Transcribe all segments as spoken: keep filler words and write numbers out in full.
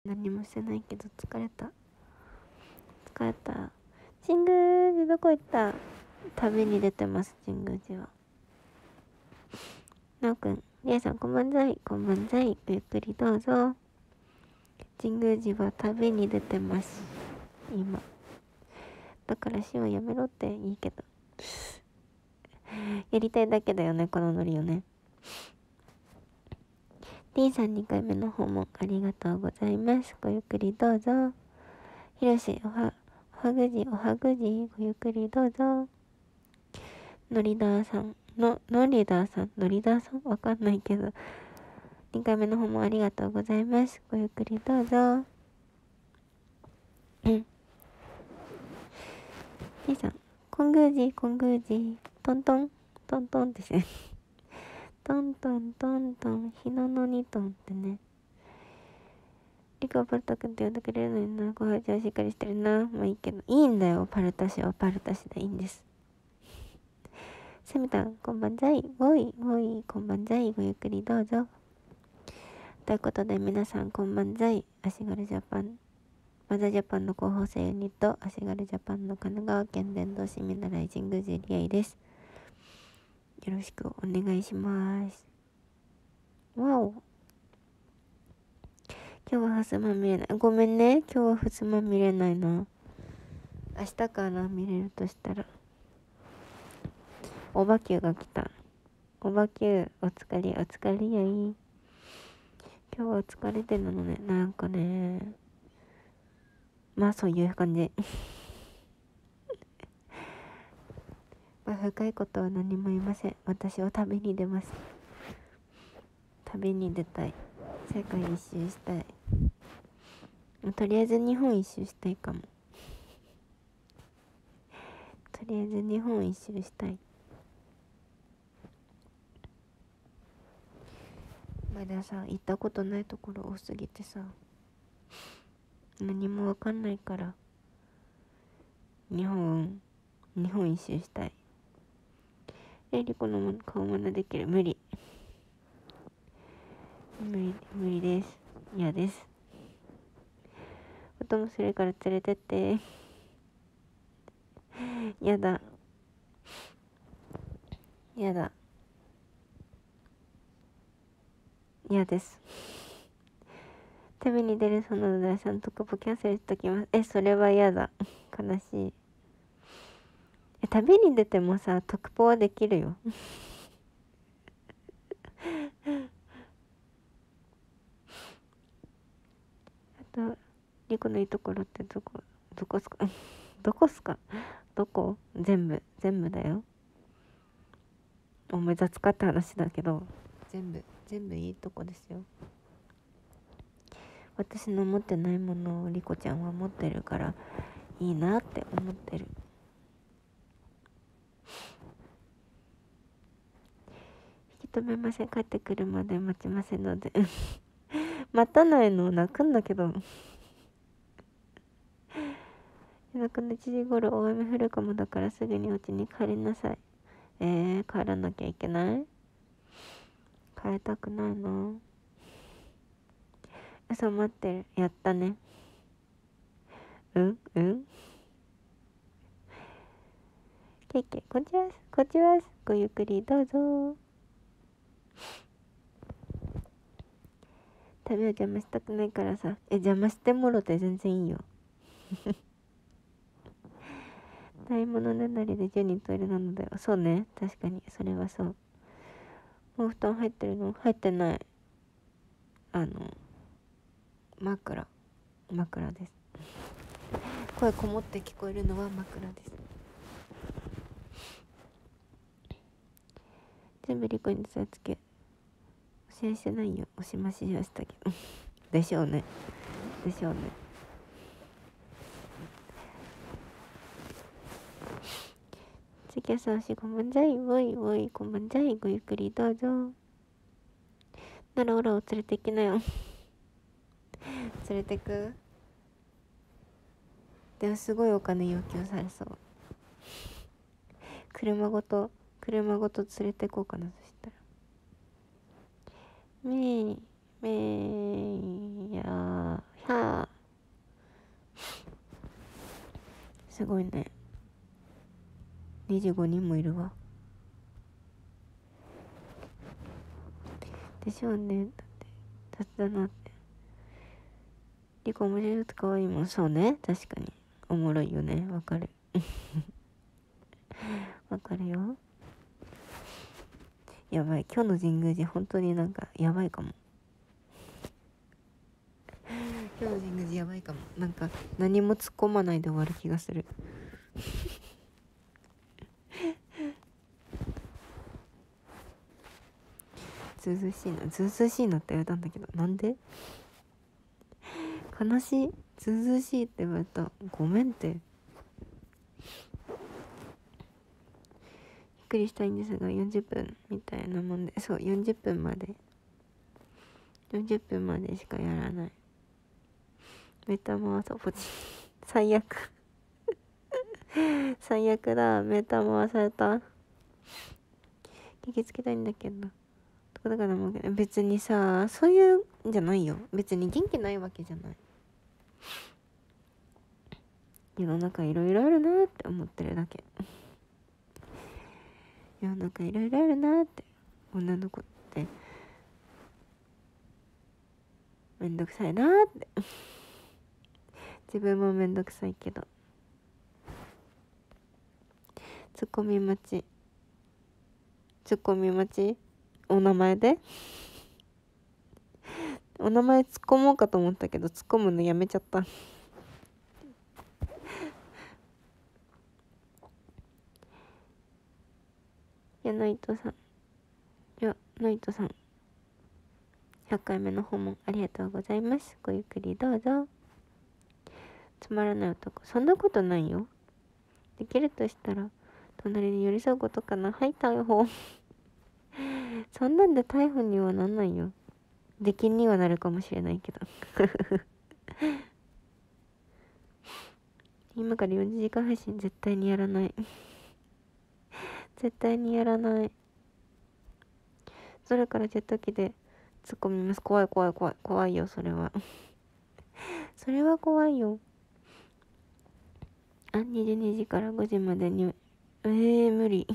何もしてないけど疲れた疲れた。神宮寺どこ行った？旅に出てます。神宮寺は。なおくん、りえさんこんばんざい。こんばんざい。ごゆっくりどうぞ。神宮寺は旅に出てます今。だからしはやめろっていいけどやりたいだけだよね、このノリをね。D さんにかいめの訪問ありがとうございます。ごゆっくりどうぞ。ひろしおはおはぐじおはぐじごゆっくりどうぞ。のりだーさんののりだーさんのりだーさんわかんないけどにかいめの訪問ありがとうございます。ごゆっくりどうぞ。うん。D さんこんぐーじこんぐーじトントントントンですねトントントントン日ののにトンってね。リカはパルタ君って呼んでくれるのにな。ごはちはしっかりしてるな。まあいいけど。いいんだよ。パルタ氏はパルタ氏でいいんです。セミタン、こんばんざい。おい、おい、こんばんざい。ごゆっくりどうぞ。ということで皆さんこんばんざい。足軽ジャパン、マザージャパンの広報生ユニット、足軽ジャパンの神奈川県伝道市見習い神宮寺リアイです。よろしくお願いします。わお。今日はふすま見れない。ごめんね。今日はふすま見れないな。明日かな、見れるとしたら。おばきゅうが来た。おばきゅう、お疲れ、お疲れやい。今日は疲れてるのね。なんかね。まあそういう感じ。まあ深いことは何も言いません。私は旅に出ます。旅に出たい。世界一周したい。とりあえず日本一周したいかも。とりあえず日本一周したい。まださ、行ったことないところ多すぎてさ、何もわかんないから日本日本一周したい。えりこの顔真似できる？無理無理無理です。嫌です。お供するから連れてってやだやだ嫌です。旅に出るその第三特報キャンセルしときます。え、それは嫌だ。悲しい。え、旅に出てもさ、特報はできるよ。あと、リコのいいところってどこ、どこっすかどこっすかどこ？全部、全部だよ。お前雑かって話だけど、全部、全部いいとこですよ。私の持ってないものをリコちゃんは持ってるからいいなって思ってる。引き止めません。帰ってくるまで待ちませんので待たないの泣くんだけど夜中のいちじ頃大雨降るかもだからすぐにお家に帰りなさい。えー、帰らなきゃいけない？帰りたくないの？嘘待ってる。やったね。うんうんケイケイこんちはこんちはごゆっくりどうぞ。旅を邪魔したくないからさ。え、邪魔してもろて全然いいよ買い物ねだりでじゅうにんトイレなのだよ。そうね、確かにそれはそう。もう布団入ってるの？入ってない。あの枕枕です。声こもって聞こえるのは枕です。全部リコに伝えつけ教えしてないよ。押しましましたけどでしょうねでしょうね。関谷さんしこんばんざい。おいおいこんばんざい。ごゆっくりどうぞ。ならオラを連れて行きなよ連れてく？でもすごいお金要求されそう。車ごと車ごと連れてこうかな。そしたらめいめいやはあ、すごいね。にじゅうごにんもいるわ。でしょうね。だって雑だなって。リコ面白いと可愛いもん。そうね、確かにおもろいよね。わかるわかるよ。やばい、今日の神宮寺本当になんかやばいかも。今日の神宮寺やばいかも。なんか何も突っ込まないで終わる気がするずうずうしいな、ずうずうしいなって言われたんだけど、なんで悲しい、ずうずうしいって言われた。ごめんって。ゆっくりしたいんですがよんじゅっぷんみたいなもんで、そうよんじゅっぷんまでよんじゅっぷんまでしかやらない。メタ回そう、ポチ最悪最悪だ、メタ回された。聞きつけたいんだけどだからもう別にさ、そういうんじゃないよ。別に元気ないわけじゃない。世の中いろいろあるなって思ってるだけ世の中いろいろあるなって。女の子ってめんどくさいなって自分もめんどくさいけど。ツッコミ待ち、ツッコミ待ち、お名前でお名前突っ込もうかと思ったけど突っ込むのやめちゃったいやナイトさん、いやナイトさんひゃっかいめの訪問ありがとうございます。ごゆっくりどうぞ。つまらない男、そんなことないよ。できるとしたら隣に寄り添うことかな。はい、逮捕そんなんで逮捕にはなんないよ。出禁にはなるかもしれないけど今からよじかん配信絶対にやらない絶対にやらない。空からジェット機で突っ込みます。怖い怖い怖い怖いよ、それはそれは怖いよ。あ、にじゅうにじからごじまでにえー、無理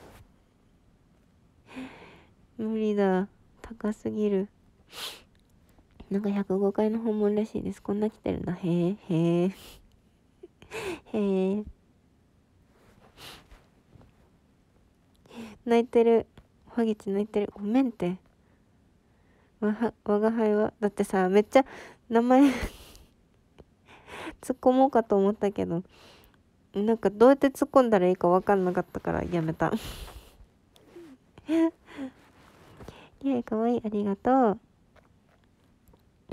無理だ、高すぎる。なんかひゃくごかいの訪問らしいです。こんな来てるんだ。へえへえへえ。泣いてる、ハゲチ泣いてる。ごめんってわは我が輩は。だってさ、めっちゃ名前突っ込もうかと思ったけど、なんかどうやって突っ込んだらいいか分かんなかったからやめたいや、かわいい、ありがとうあ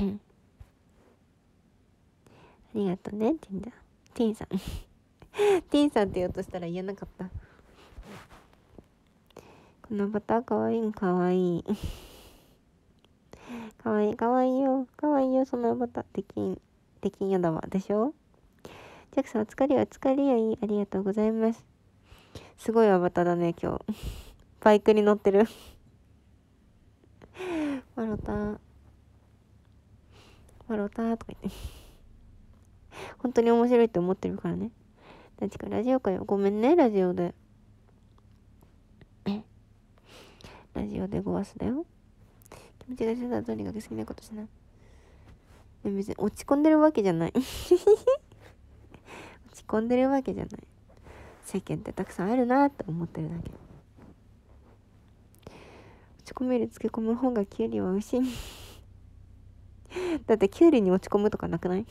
りがとうね、ティンだティンさんティンさんって言おうとしたら言えなかった。このバターかわいいん、かわいいかわいいかわいいよ、かわいいよ、そのバター。できんできんやだわでしょ。ジャックさんお疲れお疲れよい、ありがとうございます。すごいアバターだね今日バイクに乗ってるワロターワロターとか言って本当に面白いって思ってるからね。だってかラジオかよ、ごめんね、ラジオでラジオでごわすだよ。気持ちがしてたらとにかく好きなことしな。でも別に落ち込んでるわけじゃない落ち込んでるわけじゃない。世間ってたくさんあるなって思ってるだけ。落ち込めるつけ込む方がキュウリは美味しいだってキュウリに落ち込むとかなくない？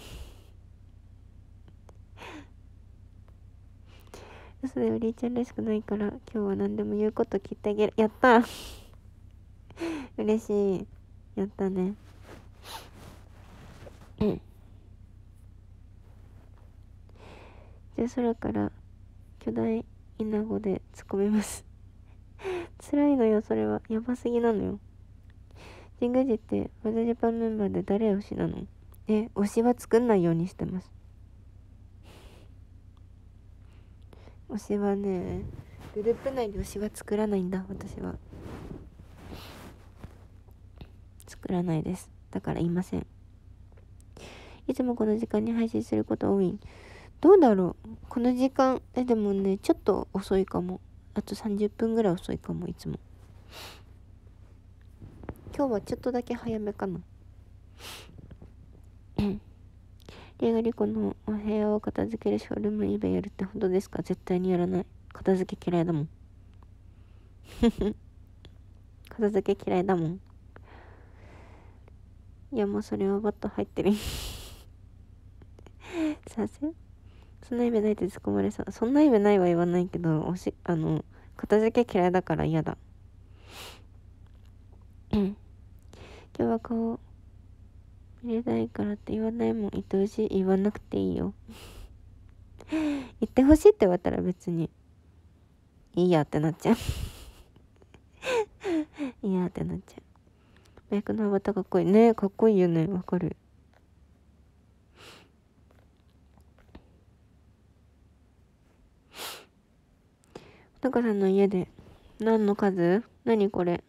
嘘でおりーちゃんらしくないから今日は何でも言うこと聞いてあげる。やった嬉しい、やったねうんじゃあ空から巨大イナゴで突っ込みます辛いのよ、それはやばすぎなのよ。神宮寺ってワザジャパンメンバーで誰推しなの？え、推しは作んないようにしてます。推しはね、グループ内で推しは作らないんだ。私は作らないです。だからいません。 いつもこの時間に配信すること多い？どうだろう、この時間。え、でもね、ちょっと遅いかも。あとさんじゅっぷんぐらい遅いかも、いつも。今日はちょっとだけ早めかな。リエがリコのお部屋を片付けるショールームイベやるって本当ですか？絶対にやらない。片付け嫌いだもん。片付け嫌いだもん。いや、もうそれはバット入ってる。させそんな意味ないって突っ込まれそう。そんな意味ないは言わないけど、おしあの片付け嫌いだから嫌だ。今日は顔見れないからって言わないもん。言ってほしい。言わなくていいよ。言ってほしいって言われたら別にいいやってなっちゃう。いいやってなっちゃう。バイクのアバターかっこいいね。かっこいいよね。わかる。おたかさんの家で何の数？何これ？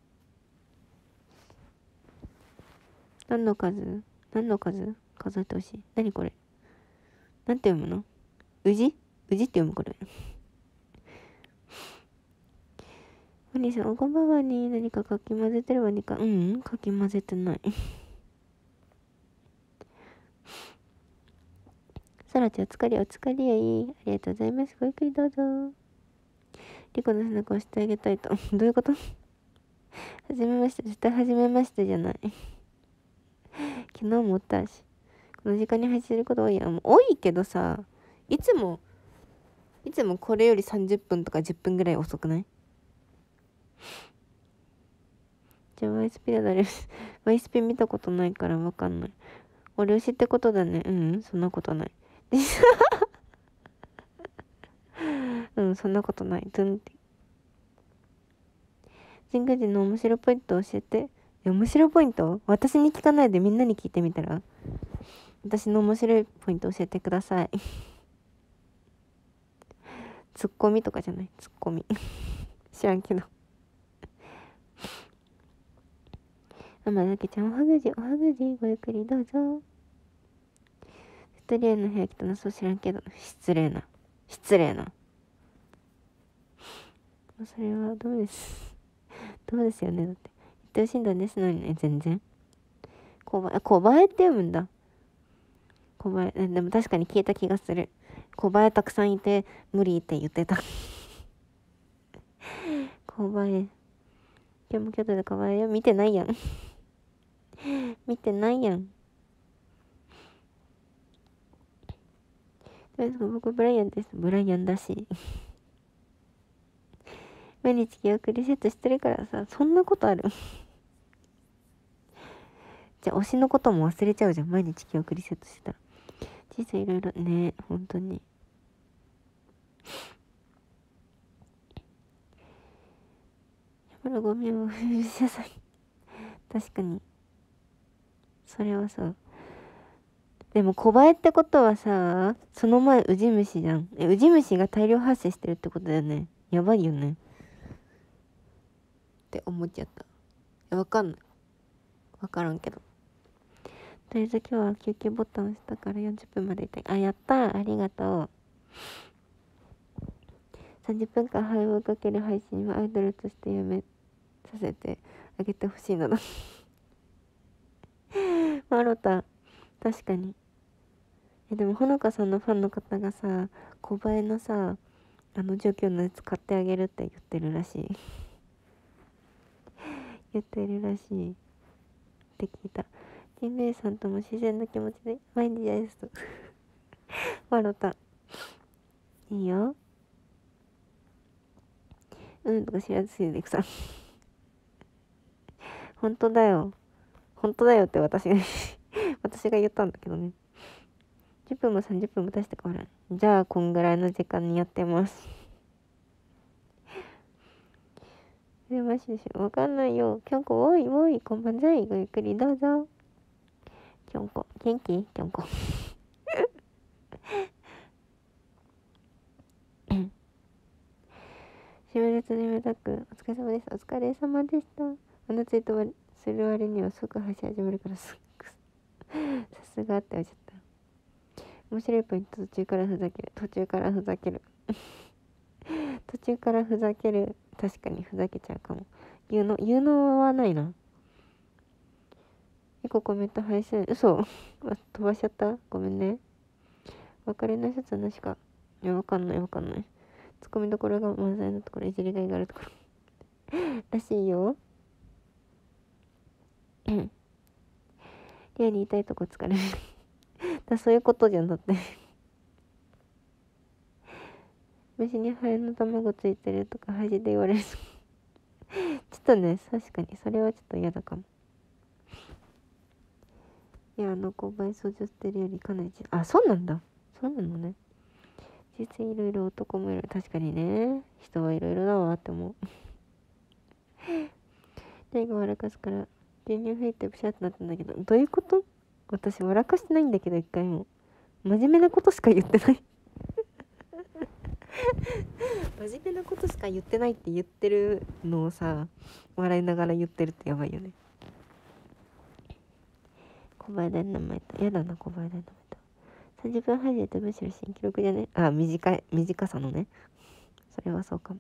何の数？何の数？数えてほしい。何これ？なんて読むの？うじ？うじって読むこれ。お兄さん、おこばばに何かかき混ぜてるわにか。うん、かき混ぜてない。さらちゃん、お疲れ、お疲れやい。ありがとうございます。ごゆっくりどうぞ。リコの背中を押してあげたいと。どういうこと？はじめまして。絶対はじめましてじゃない。昨日もおったし。この時間に配信すること多いやん。もう多いけどさ、いつも、いつもこれよりさんじゅっぷんとかじゅっぷんぐらい遅くない？じゃあ ワイエスピー だ誰？ワイエスピー 見たことないからわかんない。俺推しってことだね。うん、そんなことない。うん、そんなことない。ズンって。神宮寺の面白ポイント教えて。面白ポイント？私に聞かないでみんなに聞いてみたら？私の面白いポイント教えてください。ツッコミとかじゃない？ツッコミ。知らんけど。ママだけちゃん、おはぐじ、おはぐじ、ごゆっくりどうぞ。ストリエの部屋来たの？そう知らんけど。失礼な。失礼な。それはどうです。どうですよね。だって。言ってほしいんだね、すのにね、全然。小林、小林って読むんだ。小林、でも確かに消えた気がする。小林たくさんいて無理って言ってた。小林。今日も京都で小林よ。見てないやん。見てないやん。僕ブライアンです。ブライアンだし。毎日記憶リセットしてるからさ、そんなことある？じゃあ推しのことも忘れちゃうじゃん。毎日記憶リセットしてたら。人生いろいろね、本当に。山のゴミを許しなさい。確かに。それはそう。でも小林ってことはさ、その前ウジ虫じゃん。え、ウジ虫が大量発生してるってことだよね。やばいよね。って思っちゃった。え、わかんない。わからんけど。とりあえず今日は休憩ボタン押したからよんじゅっぷんまでいたい。あ、やったー。ありがとう。さんじゅっぷんかんハイを追いかける配信はアイドルとしてやめさせてあげてほしいのだ。マロタ、確かに。え、でもほのかさんのファンの方がさ、小林のさ、あの状況のやつ買ってあげるって言ってるらしい。言ってるらしいって聞いた。ジンベエさんとも自然な気持ちで毎日ですと。マロタ、いいよ。うんとか知らずすぎてくさ。本当だよ。本当だよって私が私が言ったんだけどね。じゅっぷんもさんじゅっぷんも出してこない。じゃあこんぐらいの時間にやってます。でもししわかんないよ。きょんこおいおい、こんばんざい。ごゆっくりどうぞ。きょんこ元気？きょんこしばらく眠たくお疲れ様です。お疲れ様でした。あのツイートする割には即走り始めるからすっさすがって言われちゃった。面白いポイント、途中からふざける途中からふざける途中からふざける。確かにふざけちゃうかも。言うの言うのはないな。一個コメント配信嘘飛ばしちゃった。ごめんね。別れの一つなしか。いやわかんないわかんない。ツッコミどころが満載のところ、いじりがいがあるところらしいよ。うんリアに言いたいとこ疲れるだそういうことじゃん。だって飯にハエの卵ついてるとか恥で言われるちょっとね、確かにそれはちょっと嫌だかも。いや、あの購買掃除してるよりかなり、あ、そうなんだ。そうなのね。実際いろいろ男もいる。確かにね、人はいろいろだわって思う手が笑かすから牛乳吹いてブシャってなったんだけど、どういうこと？私笑かしてないんだけど、一回も真面目なことしか言ってない真面目なことしか言ってないって言ってるのをさ、笑いながら言ってるってやばいよね。小林大の名前と、やだな、小林大の名前と。さんじゅっぷんはんでとむしろ新記録じゃね。あ、短い、短さのね。それはそうかも。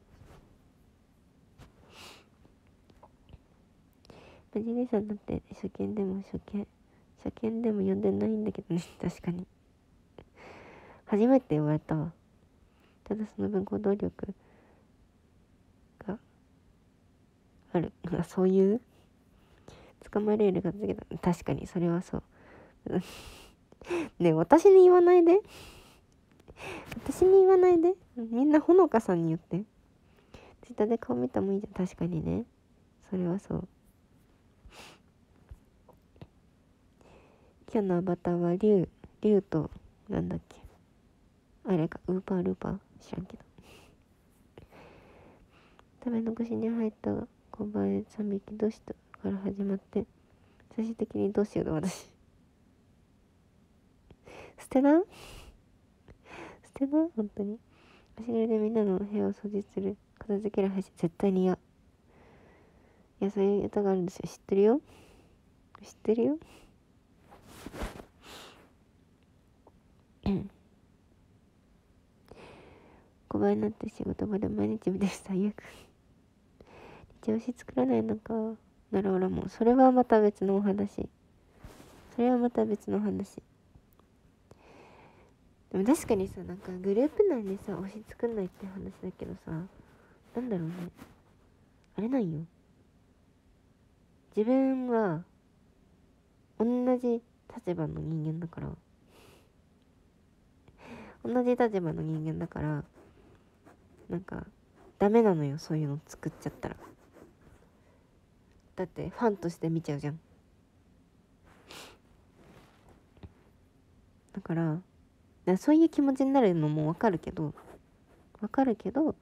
マジレさんだって初見でも初見初見でも読んでないんだけどね。確かに初めて言われたわ。ただその分行動力があるそういう捕まえれるがだけど、確かにそれはそうねえ、私に言わないで私に言わないでみんなほのかさんに言って。ツイッターで顔見たもいいじゃん。確かにね、それはそう。今日のアバターはリュウリュウとなんだっけ、あれか、ウーパールーパー知らんけど食べ残しに入った小林さんびきどうしたから始まって、最終的にどうしようだ私捨てな捨てな本当に。足軽でみんなの部屋を掃除する片付ける配信絶対に嫌。いや、そういう歌があるんですよ。知ってるよ知ってるよ小林になって仕事場で毎日見てる最悪。一押し作らないのかなら俺もそれはまた別のお話。それはまた別の話。でも確かにさ、なんかグループ内でさ推し作んないって話だけどさ、なんだろうね、あれなんよ、自分は同じ立場の人間だから同じ立場の人間だからなんかダメなのよ、そういうの作っちゃったら。だってファンとして見ちゃうじゃん。だからだからそういう気持ちになるのもわかるけどわかるけど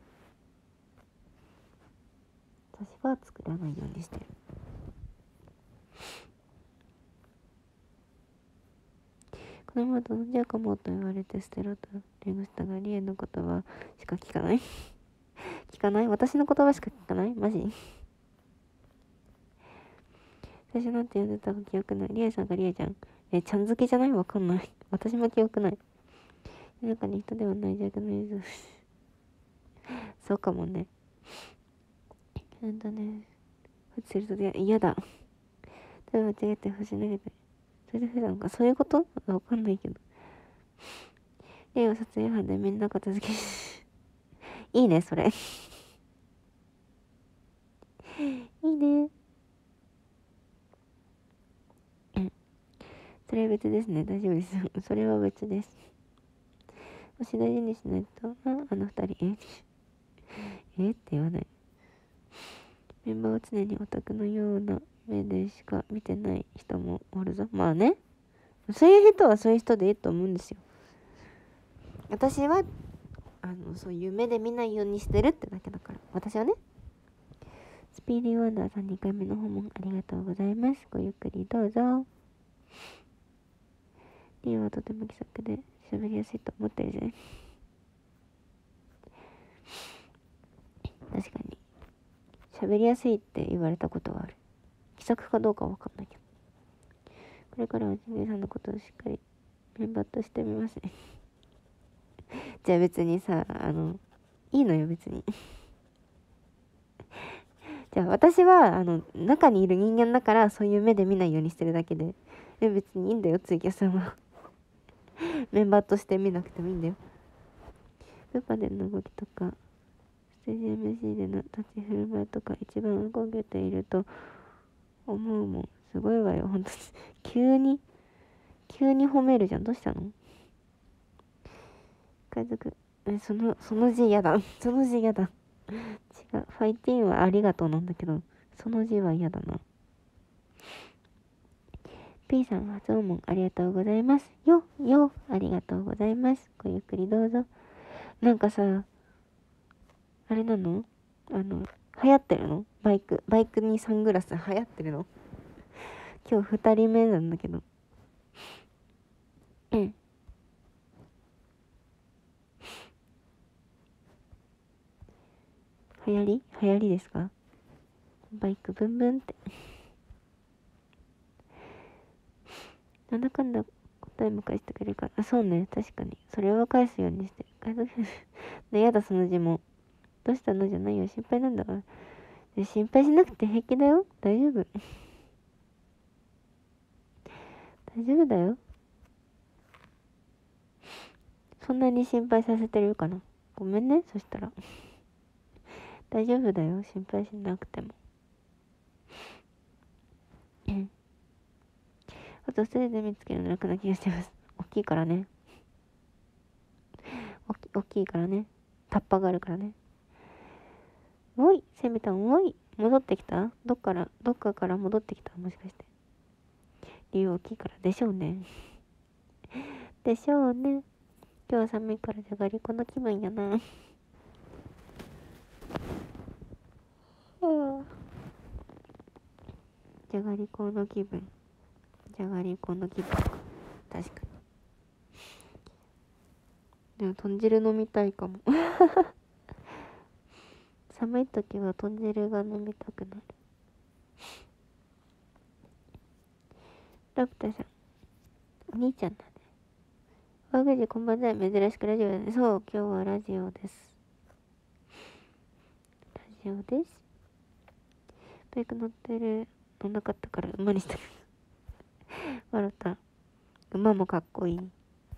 私は作らないようにしてる。このままと飲んじゃうかもと言われて捨てろと連呼したが、リエの言葉しか聞かない聞かない私の言葉しか聞かないマジ最初なんて呼んでたか記憶ない。リエさんがリエちゃん。え、ちゃん付けじゃない？わかんない。私も記憶ない。世の中に人ではない弱の映像そうかもね。なんだね。放置すると嫌だ。ただ間違えて星投げて。それで普段か。そういうこと？わかんないけど。リエは撮影班でみんな片付けいいね、それ。いいね。それは別ですね。大丈夫です。それは別です。もし大事にしないと、あ、あの二人、ええって言わない。メンバーを常にオタクのような目でしか見てない人もおるぞ。まあね。そういう人はそういう人でいいと思うんですよ。私は、あの、そういう目で見ないようにしてるってだけだから。私はね。スピーディーワンダーさんにかいめの訪問ありがとうございます。ごゆっくりどうぞ。リオはとても気さくで喋りやすいと思ってるじゃない。確かに喋りやすいって言われたことはある。気さくかどうかわかんないけど。 これからはジンベエさんのことをしっかりメンバーとしてみますね。じゃあ別にさ、あのいいのよ別に。じゃあ私はあの中にいる人間だからそういう目で見ないようにしてるだけで、で別にいいんだよツイキャスさんは。メンバーとして見なくてもいいんだよ。ルパでの動きとかステージ エムシー での立ち振る舞いとか一番動けていると思うもん。すごいわよ本当に。急に急に褒めるじゃん。どうしたの？海賊、えそのその字やだ。その字やだ。違う、ファイティーンはありがとうなんだけど、その字は嫌だな。P さん、発音問ありがとうございます。よ、よ、ありがとうございます。ごゆっくりどうぞ。なんかさ、あれなの？あの、流行ってるの？バイク、バイクにサングラス流行ってるの？今日二人目なんだけど。うん。流行り？流行りですか？バイクブンブンって。なんだかんだ答えも返してくれるから。あ、そうね。確かに。それは返すようにして。返す。ね、やだ、その字も。どうしたのじゃないよ。心配なんだから。で心配しなくて平気だよ。大丈夫。大丈夫だよ。そんなに心配させてるかな。ごめんね。そしたら。大丈夫だよ。心配しなくても。あと、ステージで見つけるの楽な気がしてます。大きいからね。大き大きいからね。タッパがあるからね。おい、セミタン、おい。戻ってきた？どっから、どっかから戻ってきた？もしかして。理由大きいからでしょうね。でしょうね。今日は寒いからじゃがりこの気分やな。じゃがりこの気分。じゃがりこの気分か。確かに。でも豚汁飲みたいかも。寒い時は豚汁が飲みたくなる。ラプタさん、お兄ちゃんだね。ワグジこんばんは。珍しくラジオだね。そう、今日はラジオです。ラジオです。バイク乗ってる、乗んなかったから馬にした。笑った。馬もかっこいい。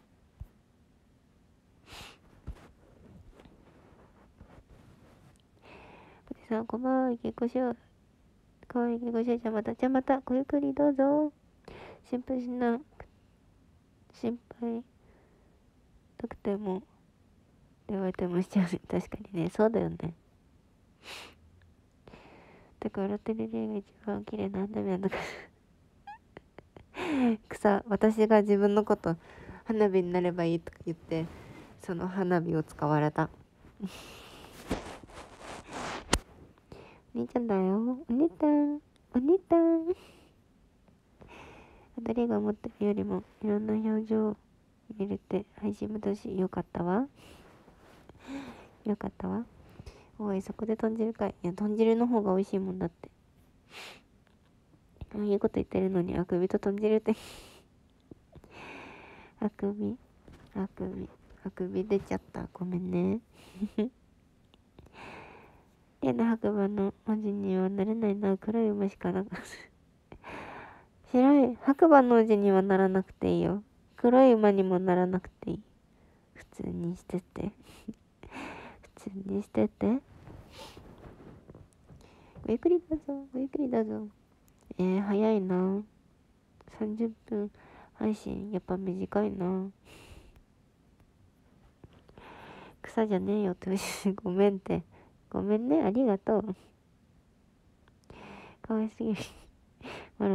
おじさん、こんばんは。結構しよう。かわいい結構しよう。じゃあまた、じゃあまた、ごゆっくりどうぞ。心配しな、心配なくても、言われてもしちゃうね。確かにね。そうだよね。だからテレビが一番綺麗な花火なんだから。草、私が自分のこと花火になればいいとか言って、その花火を使われた。お兄ちゃんだよ。お兄ちゃん。お兄ちゃん。当たりが思ってるよりもいろんな表情を見れて配信もだし、よかったわ。よかったわ。おい、そこで豚汁かい。いや、豚汁の方が美味しいもんだって。ああいうこと言ってるのに、あくびと豚汁って。あくび、あくび、あくび出ちゃった。ごめんね。例の白馬の文字にはなれないな。黒い馬しかなかった。白い白馬の字にはならなくていいよ。黒い馬にもならなくていい。普通にしてて。普通にしてて。ごゆっくりどうぞ。ごゆっくりどうぞ。えー、早いな。さんじゅっぷん配信。やっぱ短いな。草じゃねえよって。ごめんって。ごめんね。ありがとう。かわいすぎる。笑った。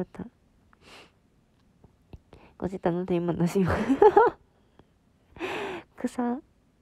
ごせたので今のしよう。草。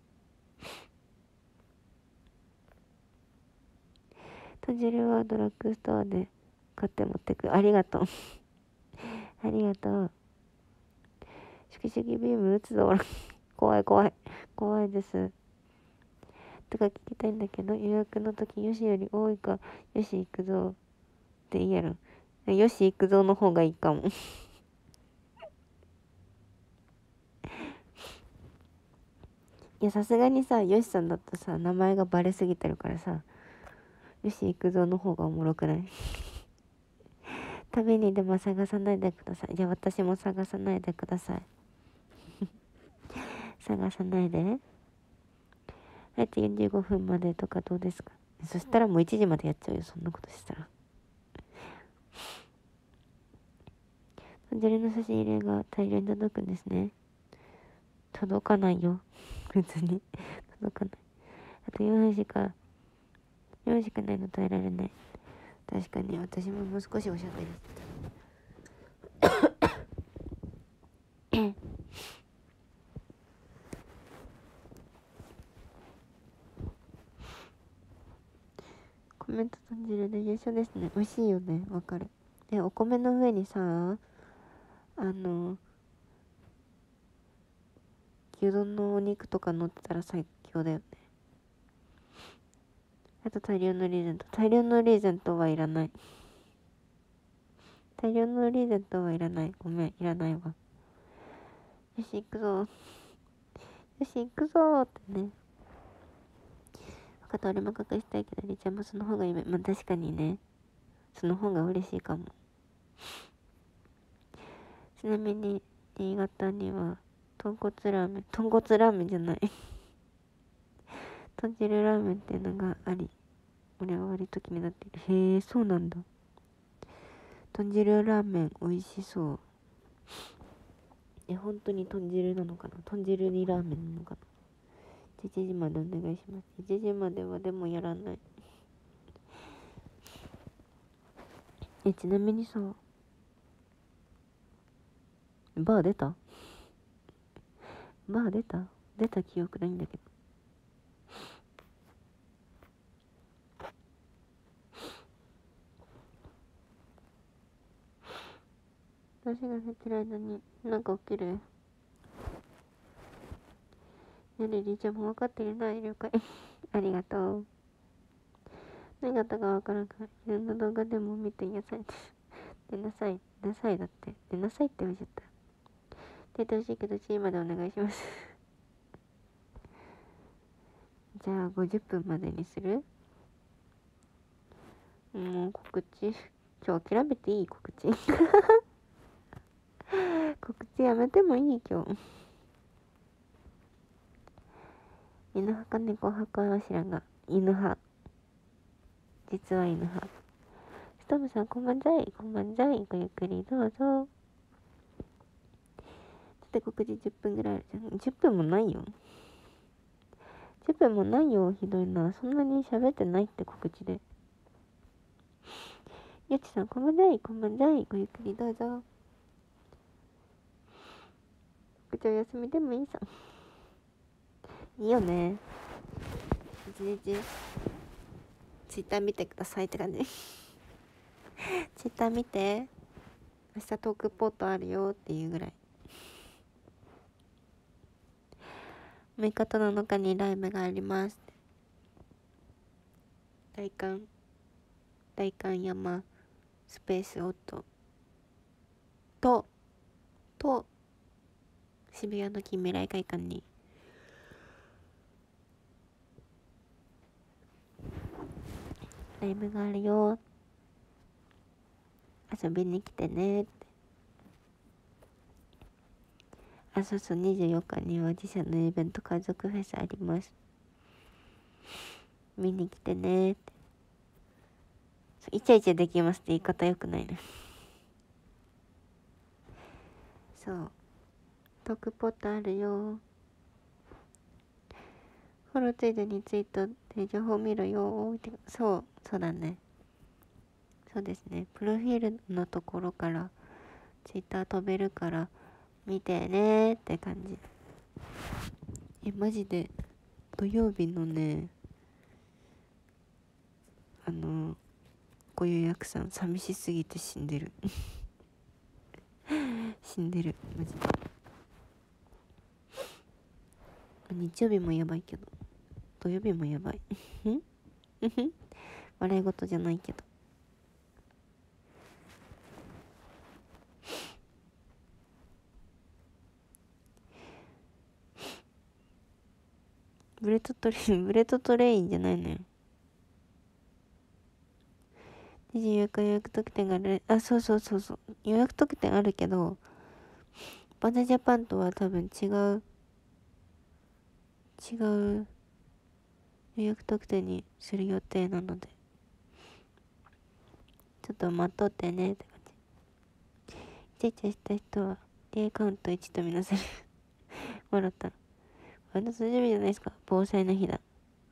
豚汁はドラッグストアで買って持ってく。ありがとう。ありがとう。シュキシュキビーム打つぞ。怖い怖い。怖いです。とか聞きたいんだけど、予約の時、よしより多いか、よし行くぞ。って言える。よし行くぞの方がいいかも。 いやさすがにさよしさんだとさ名前がバレすぎてるからさ、よし行くぞの方がおもろくない？旅にでも探さないでください。じゃあ私も探さないでください。探さないで。あえてよんじゅうごふんまでとかどうですか？そしたらもういちじまでやっちゃうよ、そんなことしたら。豚汁の差し入れが大量に届くんですね。届かないよ。別に。届かない。あとよんしか、よんしかないの耐えられない。確かに私ももう少しおしゃべりコメント豚汁で優勝ですね。美味しいよね。わかる。で、お米の上にさ、あの、牛丼のお肉とか乗ってたら最強だよね。あと大量のリーゼント。大量のリーゼントはいらない。大量のリーゼントはいらない。ごめん、いらないわ。よし、行くぞ。よし、行くぞーってね。分かった、俺も隠したいけど、りちゃんもその方がいい。まあ、確かにね。その方が嬉しいかも。ちなみに、新潟には、豚骨ラーメン、豚骨ラーメンじゃない。豚汁ラーメンっていうのがあり、俺は割と気になっている。へえ、そうなんだ。豚汁ラーメン美味しそう。え、本当に豚汁なのかな？豚汁にラーメンなのかな？いちじまでお願いします。いちじまではでもやらない。え、ちなみにさ、バー出た？バー出た？出た記憶ないんだけど。私が寝てる間になんか起きる？ねねりーちゃんも分かってるな、了解。ありがとう。何があったかわからんから、いろんな動画でも見てやさい。寝なさい。寝なさいだって。寝なさいって言われちゃった。出てほしいけど、いちじまでお願いします。じゃあ、ごじゅっぷんまでにする？もう告知。今日諦めていい？告知。告知やめてもいい？今日。犬派か猫派かは知らんが、犬派。実は犬派。ストーブさん、こんばんざい。こんばんざい。ごゆっくりどうぞ。さて、告知じゅっぷんぐらいあるじゃん。じゅっぷんもないよ。じゅっぷんもないよ。ひどいな。そんなに喋ってないって告知で。よちさん、こんばんざい。こんばんざい。ごゆっくりどうぞ。告知お休みでもいいさ。いいよね。一日、ツイッター見てくださいって感じ。ツイッター見て。明日トークポットあるよっていうぐらい。むいかとなのかにライブがあります。大寒大寒山スペースオットとと渋谷の近未来会館にライブがあるよ、遊びに来てねって。あ、そうそう、にじゅうよっかには自社のイベント家族フェスあります。見に来てねって。イチャイチャできますって言い方よくないね。そう、トークポットあるよ、フォローついでにツイートで情報見ろよって。そうそうだね、そうですね。プロフィールのところからツイッター飛べるから見てねって感じ。え、マジで土曜日のね、あのご予約さん寂しすぎて死んでる。死んでるマジで。日曜日もやばいけど土曜日もやばい。ん笑い事じゃないけど。 ブレッドトレイン、ブレッドトレインじゃないのよ。にじゅうよっか予約特典がある。あ、そうそうそうそう。予約特典あるけど、バナジャパンとは多分違う、違う予約特典にする予定なので、ちょっと待っとってねって感じ。イチャイチャした人は、A カウントいちとみなされる。笑った。割と数字日じゃないですか。防災の日だ。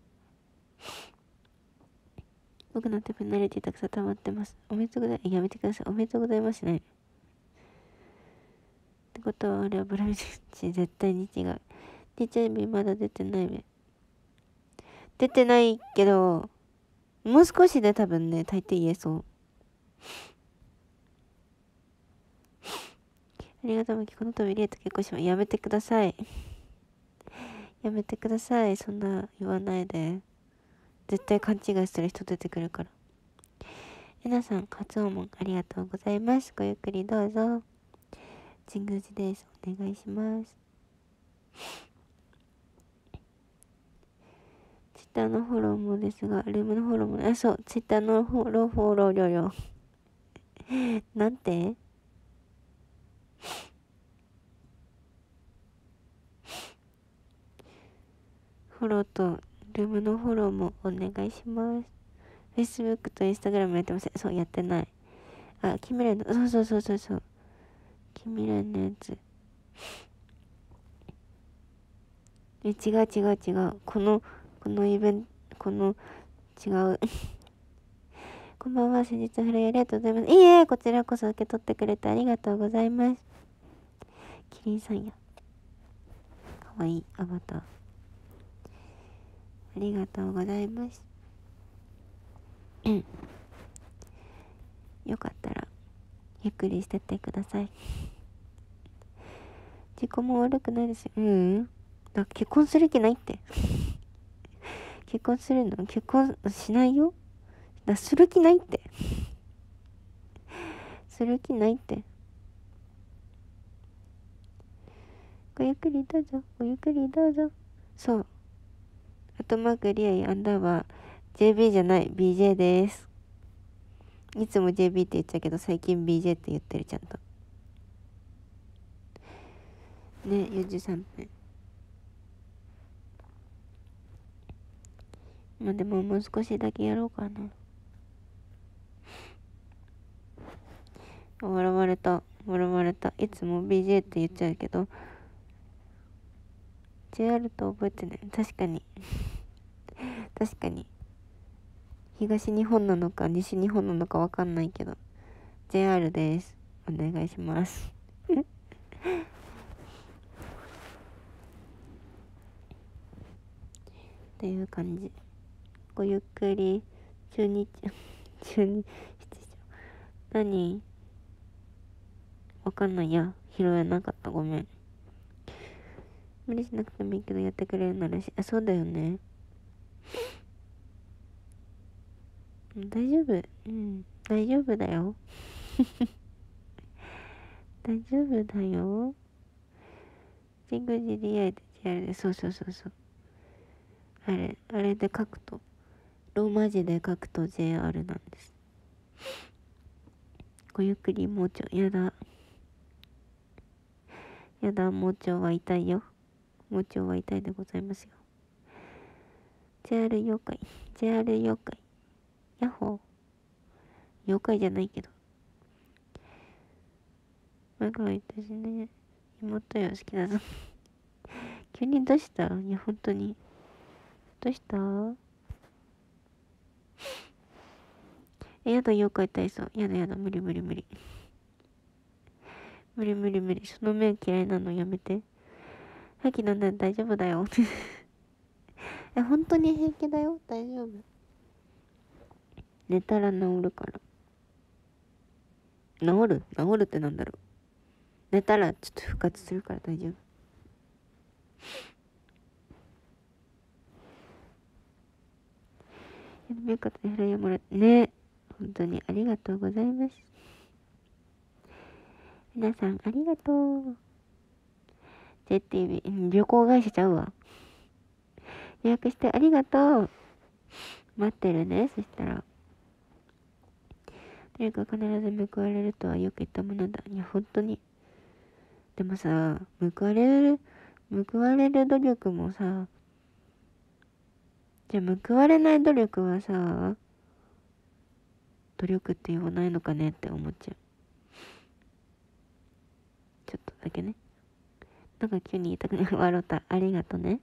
僕の手ペナルティたくさん溜まってます。おめでとうございます。やめてください。おめでとうございますね。ってことは、俺はブラミチ絶対に違う。ティーチャー日まだ出てないべ。出てないけど、もう少しで多分ね、大抵言えそう。ありがとう、マキ。この度リエと結婚します。やめてください。やめてください。そんな言わないで。絶対勘違いする人出てくるから。えなさん、初訪問ありがとうございます。ごゆっくりどうぞ。神宮寺です。お願いします。ツイッターのフォローもですが、ルームのフォローも、あ、そう、ツイッターのフォロー、フォロー、りょりょ。なんてフォローと、ルームのフォローもお願いします。Facebook と Instagram やってません。そう、やってない。あ、キミラの、そうそうそうそうそう。キミラのやつ。え、違う違う違う。この、このイベント、この、違う。こんばんは、先日フライありがとうございます。いいえ、こちらこそ受け取ってくれてありがとうございます。キリンさんや。かわいい、アバター。ありがとうございます。うん。よかったら、ゆっくりしてってください。自己も悪くないですよ。うん。だ結婚する気ないって。結婚するの結婚しないよ。だする気ないって。する気ないって。ごゆっくりどうぞ。ごゆっくりどうぞ。そう。あとマークリアイアンダーバー ジェービー じゃない ビージェー です。いつも ジェービー って言っちゃうけど最近 ビージェー って言ってるちゃんと。ね、よじゅうさんぷん。まあでももう少しだけやろうかな。笑われた。笑われた。いつも ビージェー って言っちゃうけど ジェイアール と覚えてない。確かに確かに東日本なのか西日本なのかわかんないけど ジェイアール です。お願いしますっていう感じ。ごゆっくり中日中日何わかんないや。拾えなかった。ごめん。無理しなくてもいいけどやってくれるならし、あ、そうだよね。大丈夫。うん。大丈夫だよ。大丈夫だよ。神宮寺 ディーアイ で ジェイアール で、そうそうそうそう。あれ、あれで書くと、ローマ字で書くと ジェイアール なんです。ごゆっくりもうちょ、やだ。やだ、もうちょは痛いよ。もうちょは痛いでございますよ。ジェイアール 妖怪。ジェイアール 妖怪。ヤッホー。妖怪じゃないけど。前から言ったしね。妹よ、好きだぞ。急にどうした？いや、本当に。どうした？え、やだ、妖怪体操。やだやだ、無理無理無理。無理無理無理。その面嫌いなのやめて。平気なんだよ、大丈夫だよ。え、本当に平気だよ。大丈夫。寝たら治るから。治る治るってなんだろう。寝たらちょっと復活するから大丈夫。やめよかったね、フライヤーもらって。ね。本当にありがとうございます。皆さんありがとう。ジェイティービー、旅行会社ちゃうわ。 予約してありがとう。待ってるね。そしたら誰か必ず報われるとはよく言ったものだ。いや本当に。でもさ、報われる報われる努力もさ、じゃあ報われない努力はさ、努力って言わないのかねって思っちゃう。ちょっとだけね。なんか急に言いたくない。笑った。ありがとね。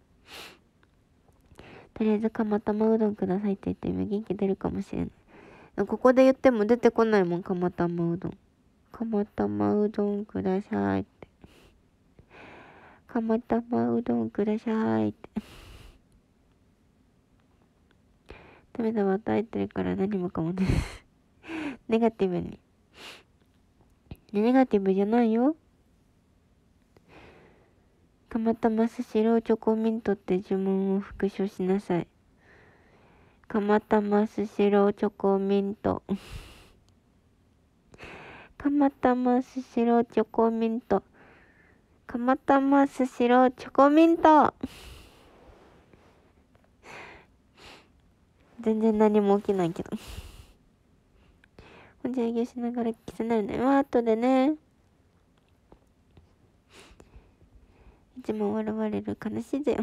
とりあえず釜玉うどんくださいって言って今元気出るかもしれない。ここで言っても出てこないもん。釜玉うどん。釜玉うどんくださいって。釜玉うどんくださいって。ダメだ、また会えてるから何もかもね。ネガティブに。ネガティブじゃないよ。釜玉スシローチョコミントって呪文を復唱しなさい。釜玉スシローチョコミント。釜玉スシローチョコミント。釜玉スシローチョコミント。全然何も起きないけど。ほんじゃ営業しながらキスなるね。まあ後でね。いつも笑われる悲しいぜよ。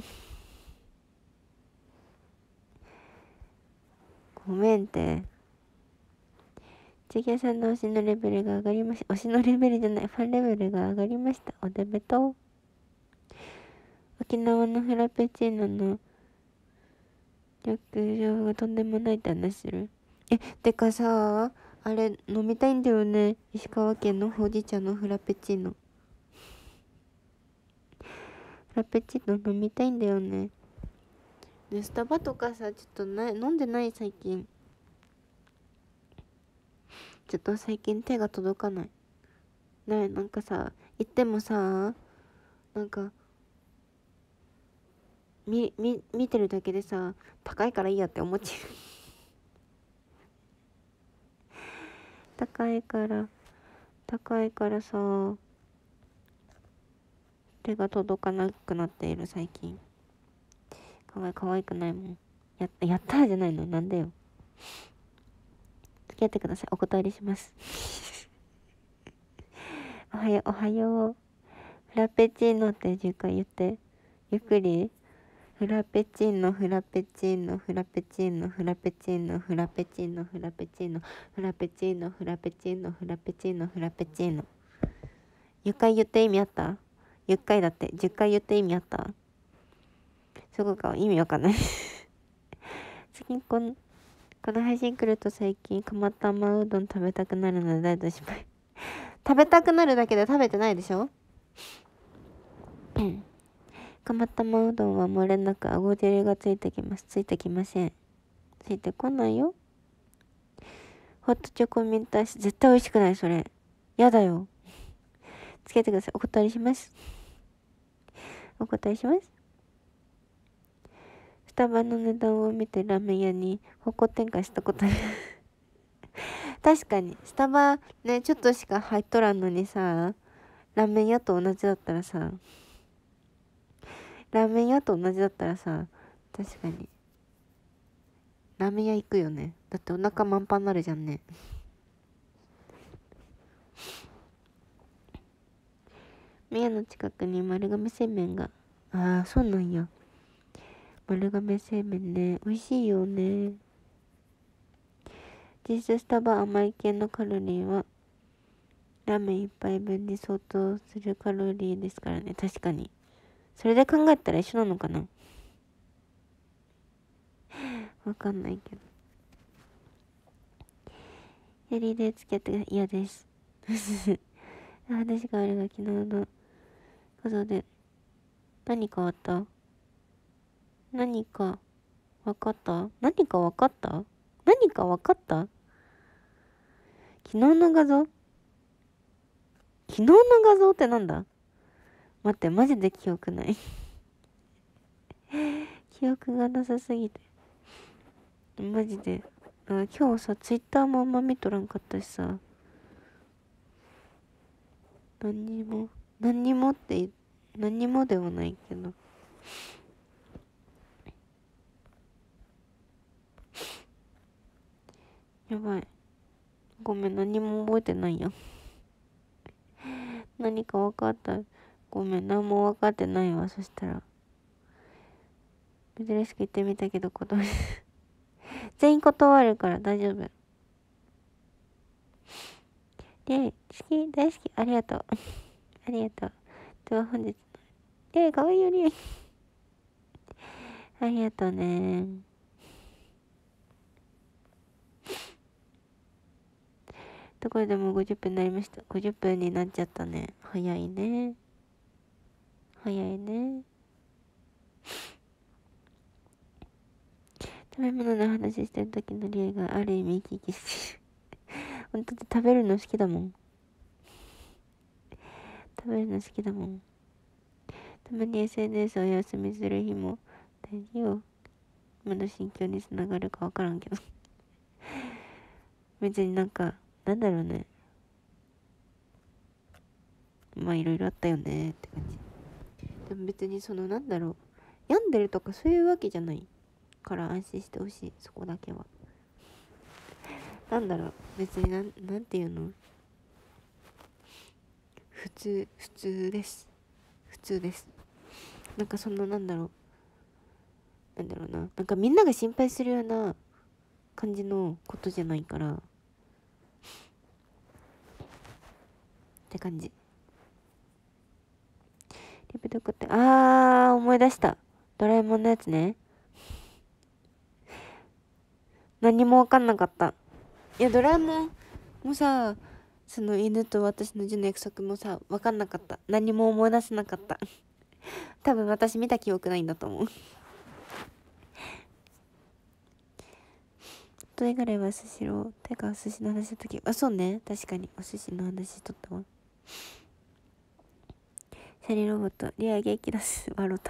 ごめんって。ちぎやさんの推しのレベルが上がりました。推しのレベルじゃない。ファンレベルが上がりました。おでべと。沖縄のフラペチーノの浴場がとんでもないって話する。え、てかさ、あれ飲みたいんだよね。石川県のほうじ茶のフラペチーノ。フラペチーノ飲みたいんだよね。で、スタバとかさ、ちょっとな飲んでない最近。ちょっと最近手が届かない。ね、なんかさ、行ってもさ、なんか、み、み、見てるだけでさ、高いからいいやって思っちゃう。高いから、高いからさ、手が届かなくなっている最近。かわい、かわいくないもん。やった、やったーじゃないのなんだよ。付き合ってください。お断りします。おはよう、おはよう。フラペチーノってじゅっかい言って。ゆっくり。フラペチーノ、フラペチーノ、フラペチーノ、フラペチーノ、フラペチーノ、フラペチーノ、フラペチーノ、フラペチーノ、フラペチーノ、フラペチーノ。ゆっかい言って意味あった？ゆっかいだって。じゅっかい言って意味あった？そこか意味わかんない。最近この、この配信来ると最近釜玉うどん食べたくなるのでダイエット失敗。食べたくなるだけで食べてないでしょ。釜玉うどんは漏れなくあご汁がついてきます。ついてきません。ついてこないよ。ホットチョコミントアイス絶対美味しくないそれ。やだよ。つけてください。お断りします。お断りします。スタバの値段を見てラーメン屋に方向転換したことある。確かにスタバねちょっとしか入っとらんのにさ、ラーメン屋と同じだったらさラーメン屋と同じだったらさ確かにラーメン屋行くよね。だってお腹満帆になるじゃんね。宮の近くに丸亀製麺が。ああそうなんや。丸亀製麺ね美味しいよね。実質スタバ甘い系のカロリーはラーメン一杯分に相当するカロリーですからね。確かにそれで考えたら一緒なのかな。わかんないけど。やりでつけて嫌です。話があるが昨日の画像で何かあった？何かわかった？何かわかった？何かわかった？昨日の画像？昨日の画像ってなんだ？待ってマジで記憶ない記憶がなさすぎてマジで。今日さツイッターもあんま見とらんかったしさ、何にも何にもって何にもではないけどやばい。ごめん、何も覚えてないや。何か分かった。ごめん、何も分かってないわ。そしたら。珍しく言ってみたけど、断る。全員断るから大丈夫。で、好き、大好き、ありがとう。ありがとう。では本日の、で、かわいいより。ありがとうね。ところでもうごじゅっぷんになりました。ごじゅっぷんになっちゃったね。早いね。早いね。食べ物の話してる時の理由がある意味生き生きしてる。ほんと食べるの好きだもん。食べるの好きだもん。たまに エスエヌエス お休みする日も大事よ。今の心境につながるかわからんけど。別になんか、なんだろうね。まあいろいろあったよねって感じ。でも別にそのなんだろう。病んでるとかそういうわけじゃないから安心してほしい。そこだけは。なんだろう。別になん、なんていうの？普通、普通です。普通です。なんかそのなんだろう。なんだろうな。なんかみんなが心配するような感じのことじゃないから。って感じ。リプどこって、あー、思い出した。ドラえもんのやつね。何もわかんなかった。いや、ドラえもんもさ、その犬と私の字の約束もさ、わかんなかった。何も思い出せなかった。多分私見た記憶ないんだと思う。といがれはスシロー。てか、お寿司の話した時、あ、そうね。確かに、お寿司の話しとったわ。シャリロボット、リア元気出す。笑った。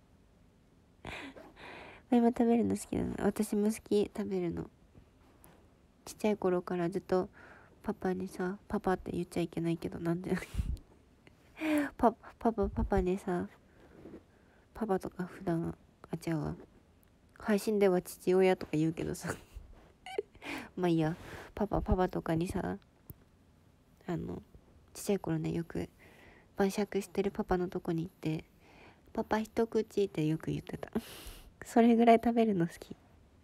今食べるの好きなの。私も好き、食べるの。ちっちゃい頃からずっとパパにさ、パパって言っちゃいけないけど、なんでパパパパパにさ、パパとか普段、あ、違うわ。配信では父親とか言うけどさまあいいや。パパパパとかにさ、あのちっちゃい頃ね、よく晩酌してるパパのとこに行ってパパ一口ってよく言ってたそれぐらい食べるの好き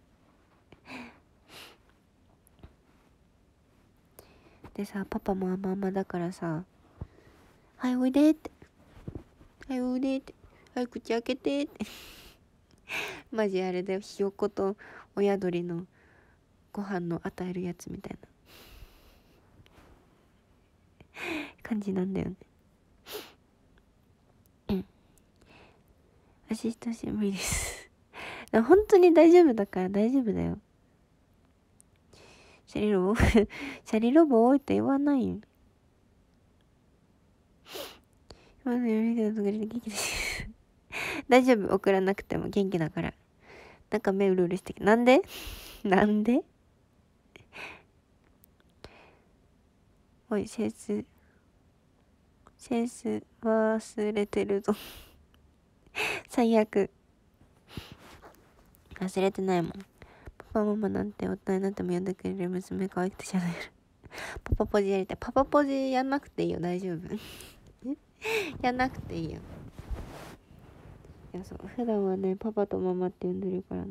でさ、パパも甘々だからさ、はいおいでって、はいおいでって、はい口開けてってマジあれだよ、ひよこと親鳥のご飯の与えるやつみたいな感じなんだよね。うん足久しぶりです本当に大丈夫だから大丈夫だよ。シャリロボシャリロボって言わないよ。まだ読みてたとこで元気です大丈夫、送らなくても元気だから。なんか目うるうるしてきて、なんでなんでおい、センスセンス忘れてるぞ最悪。忘れてないもん。パパママなんて大人になっても呼んでくれる娘可愛くてしゃべるパパポジやりたい。パパポジやんなくていいよ、大丈夫やんなくていいよ。いや、そう普段はね、パパとママって呼んでるからね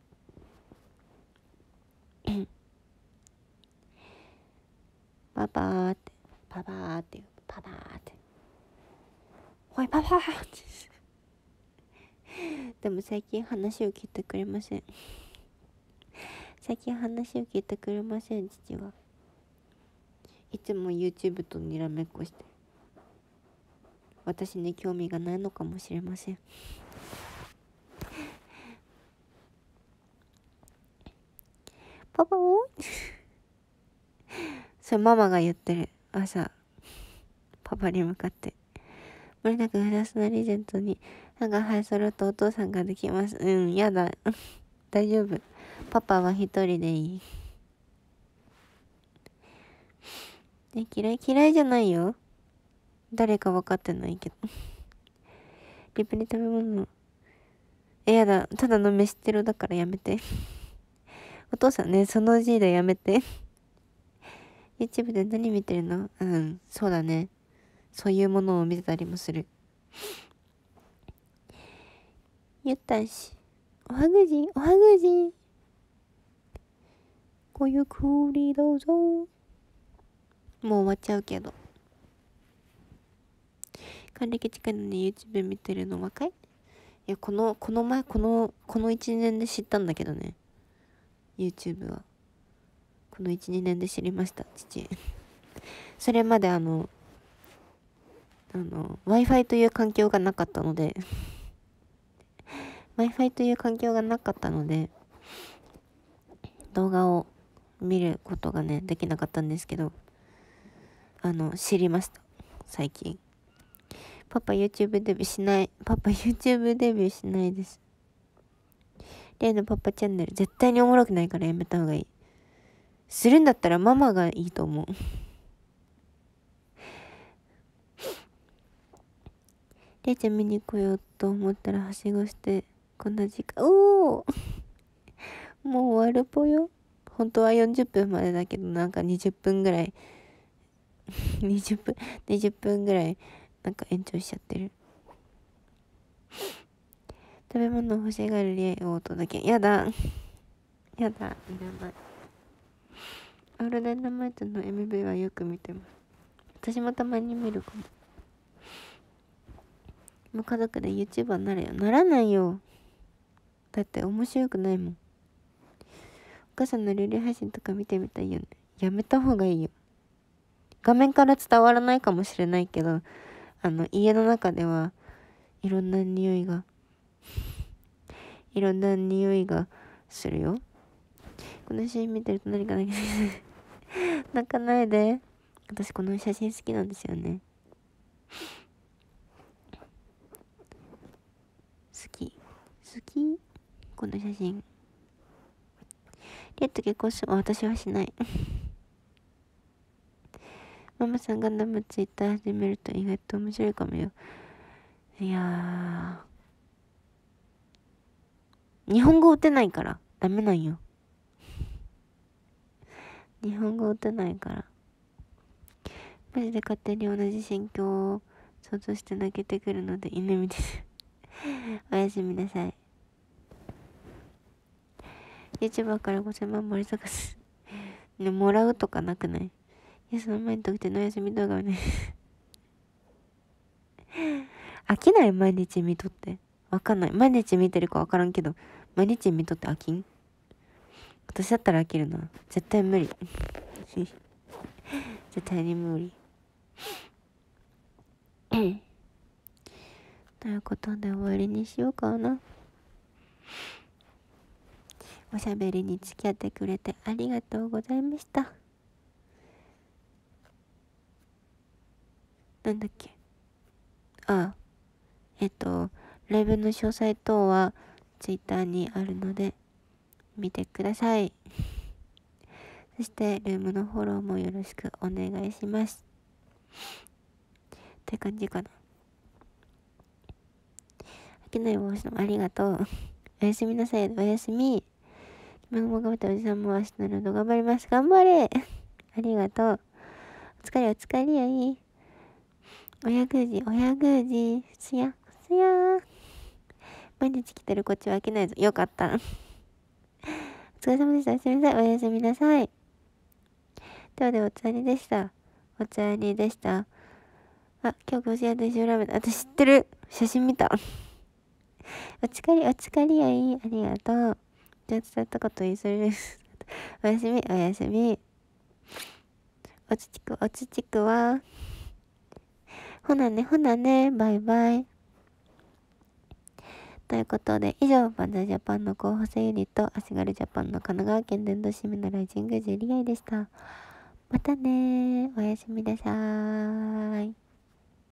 パパーってパパーってパパーっておいパパーってでも最近話を聞いてくれません最近話を聞いてくれません。父はいつも YouTube とにらめっこして、私に興味がないのかもしれませんパパおそれママが言ってる。朝パパに向かって、もれなくフランスのリーゼントに歯が生え揃ったお父さんができます。うんやだ大丈夫、パパは一人でいいね。嫌い嫌いじゃないよ、誰か分かってないけどリプに食べ物えやだ、ただの飯テロだからやめてお父さんね、その G でやめて。YouTube で何見てるの？うん、そうだね。そういうものを見てたりもする。ゆったし。おはぐじ、おはぐじ。ごゆっくりどうぞ。もう終わっちゃうけど。還暦近いのに YouTube 見てるの若い？いや、この、この前、この、このいちねんで知ったんだけどね。YouTube は。このいち、にねんで知りました、父。それまであの、あの、Wi-Fi という環境がなかったので、Wi-Fi という環境がなかったので、動画を見ることがね、できなかったんですけど、あの、知りました。最近。パパ YouTube デビューしない。パパ YouTube デビューしないです。例のパパチャンネル、絶対におもろくないからやめた方がいい。するんだったらママがいいと思う。れいちゃん見に来ようと思ったらはしごして、こんな時間、おーもう終わるぽよ。本当はよんじゅっぷんまでだけど、なんかにじゅっぷんぐらい、にじゅっぷん、にじゅっぷんぐらい、なんか延長しちゃってる。食べ物欲しがる例をお届け。やだ。やだ。いらない。オールダイナマイトの エムブイ はよく見てます。私もたまに見るかも。もう家族で YouTuber になるよ。ならないよ。だって面白くないもん。お母さんの料理配信とか見てみたいよね。やめた方がいいよ。画面から伝わらないかもしれないけど、あの、家の中ではいろんな匂いが、いろんな匂いがするよ。この写真見てると何か泣き泣かないで。私この写真好きなんですよね。好き。好き。この写真。リエット結婚し、私はしない。ママさんガンダムツイッター始めると意外と面白いかもよ。いやー。日本語打てないからダメなんよ。日本語打てないから。マジで勝手に同じ心境を想像して泣けてくるので犬見てる。おやすみなさい。YouTuber からごせんまん盛り探す。ね、もらうとかなくない？いや、その前に特定のお休み動画をね。飽きない？毎日見とって。わかんない。毎日見てるかわからんけど、毎日見とって飽きん？私だったら飽きるな。絶対無理。絶対に無理。ということで終わりにしようかな。おしゃべりに付き合ってくれてありがとうございました。なんだっけ。ああ。えっと、ライブの詳細等はツイッターにあるので見てください。そしてルームのフォローもよろしくお願いします。って感じかな。飽きない帽子のありがとう。おやすみなさい。おやすみ。今後も頑張っておじさんも明日のルード頑張ります。頑張れありがとう。お疲れお疲れやい。おやぐじ、おやぐじ。すや、すやー。毎日来てるこっちは飽きないぞ。よかった。お疲れ様でした。おやすみなさい。おやすみなさい。ではではおつわりでした。おつわりでした。あ、今日ごしあでしょラーメン。私知ってる。写真見た。お疲れ、お疲れやい。ありがとう。じゃあ伝ったこと言いそれです。おやすみ、おやすみ。おつちく、おつちくは。ほなね、ほなね、バイバイ。ということで、以上、バンザージャパンの候補生ユニット、足軽ジャパンの神奈川県伝道市民のライジングジュリアイでした。またねー。おやすみなさーい。